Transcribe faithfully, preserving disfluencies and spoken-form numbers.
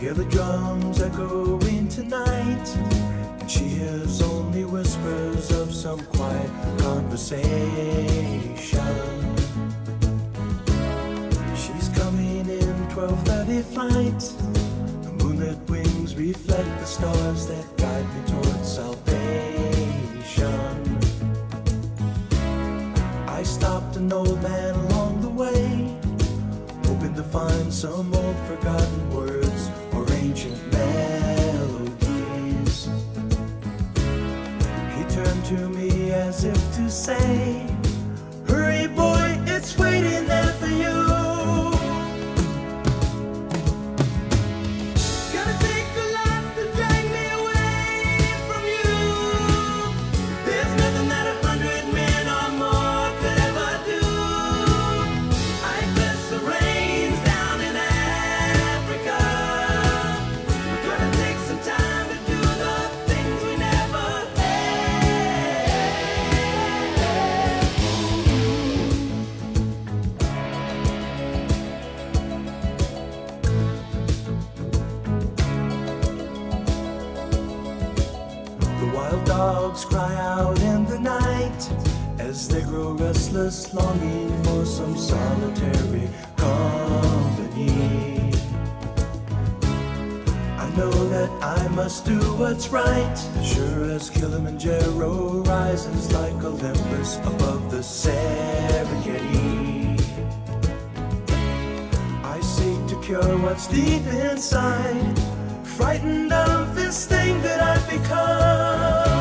hear the drums echoing tonight, and she hears only whispers of some quiet conversation. She's coming in twelve thirty flight. The moonlit wings reflect the stars that guide me towards salvation. I stopped an old man along the way, hoping to find some old forgotten words or ancient melodies. He turned to me as if to say, "Hurry boy, it's waiting there for you." Dogs cry out in the night as they grow restless, longing for some solitary company. I know that I must do what's right, sure as Kilimanjaro rises like Olympus above the Serengeti. I seek to cure what's deep inside, frightened of this thing that I've become.